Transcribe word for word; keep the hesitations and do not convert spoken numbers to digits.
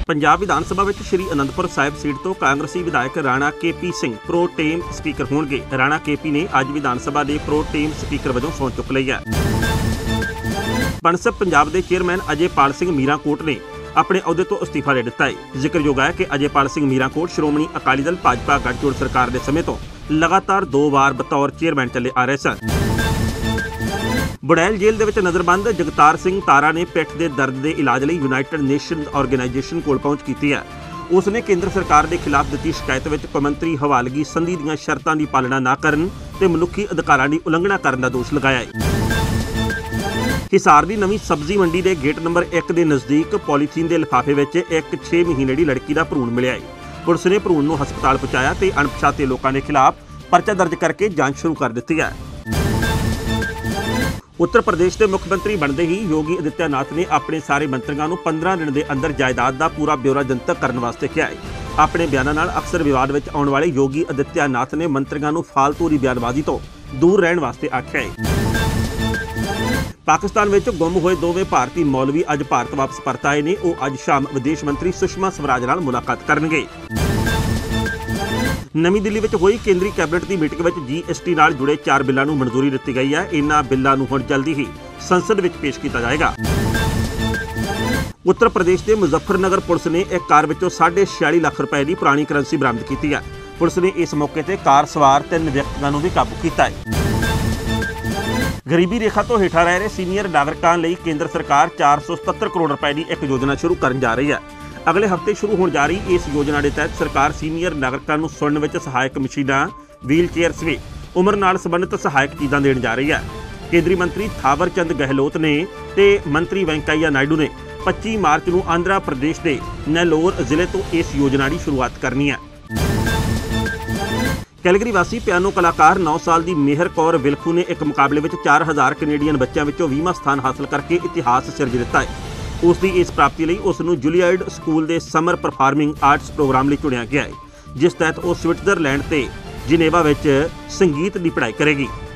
पंजाब विधान सभा विच श्री आनंदपुर साहिब सीट तो कांग्रेसी विधायक Rana K P Singh pro tem speaker होणगे। राणा के पी ने अज विधान सभा के प्रो टेम स्पीकर वजों सहुं चुक लई है। बनसब पंजाब के चेयरमैन अजयपाल सिंह मीराकोट ने अपने अहुदे तो अस्तीफा दे दिता है। जिक्रयोग है कि अजयपाल सिंह मीराकोट श्रोमणी अकाली दल भाजपा गठजोड़ सरकार के समय तो लगातार दो बार बतौर चेयरमैन चले आ रहे सन। बुड़ैल जेल दे विच नज़रबंद जगतार सिंह तारा ने पिठ के दर्द के इलाज लई यूनाइटेड नेशन ऑर्गेनाइजेशन कोल पहुंच की है। उसने केंद्र सरकार के खिलाफ दी शिकायत विच कौमांतरी हवालगी संधि दीआं शर्तां की पालना ना करन ते मनुखी अधिकारां की उलंघना करन दा दोष लगाया है। हिसार की नवीं सब्जी मंडी के गेट नंबर एक के नज़दीक पॉलीथीन के लिफाफे में एक छे महीने की लड़की का भरूण मिलिया है। पुलिस ने भरूण को हस्पताल पहुंचाया तो अणपछाते लोगों के खिलाफ परचा दर्ज करके जांच शुरू कर दी है। उत्तर प्रदेश के मुख्यमंत्री बनते ही योगी आदित्यनाथ ने अपने सारे मंत्रियों को पंद्रह दिन के अंदर जायदाद का पूरा ब्यौरा जनतक करने वास्ते कहा है। अपने बयानों नाल अक्सर विवाद में आने वाले योगी आदित्यनाथ ने मंत्रियों को फालतू की बयानबाजी तो दूर रहने वास्ते आख्या है। पाकिस्तान में गुम हुए दोवें भारतीय मौलवी अज भारत वापस परत आए ने। वो अज शाम विदेश मंत्री सुषमा स्वराज नाल मुलाकात करनगे। नवी दिल्ली में हुई केंद्रीय कैबिनेट की मीटिंग में जी एस टी नाल जुड़े चार बिलों को मंजूरी दी गई है। इन्हां बिलों को हुण जल्दी ही संसद में पेश किया जाएगा। उत्तर प्रदेश के मुजफ्फरनगर पुलिस ने एक कार विचों साढ़े छियाली लाख रुपए की पुरानी करंसी बरामद की है। पुलिस ने इस मौके पर कार सवार तीन व्यक्तियों को भी काबू किया है। गरीबी रेखा तो हेठा रह रहे सीनियर नागरिकों लिए केंद्र सरकार चार सौ सतहत्तर करोड़ रुपए की एक योजना शुरू करने जा रही है। अगले हफ्ते शुरू होने जा रही इस योजना के तहत सरकार सीनियर नागरिकों को सुनने में सहायक मशीनां, व्हील चेयर्स भी उम्र नाल संबंधित सहायक चीज़ां देने जा रही है। केंद्रीय मंत्री थावर चंद गहलोत ने ते मंत्री वेंकैया नायडू ने पच्चीस मार्च को आंध्र प्रदेश के नेल्लोर जिले तो इस योजना की शुरुआत करनी है। कैलगरी वासी पियानो कलाकार नौ साल की मेहर कौर विलखू ने एक मुकाबले में चार हज़ार कनेडियन बच्चों में बीसवां स्थान हासिल करके इतिहास सिरज दिता है। उसकी इस प्राप्ति लिए उसनू जुलियड स्कूल के समर परफॉर्मिंग आर्ट्स प्रोग्राम लिए चुनिया गया है, जिस तहत वह स्विट्जरलैंड के जिनेवा में संगीत की पढ़ाई करेगी।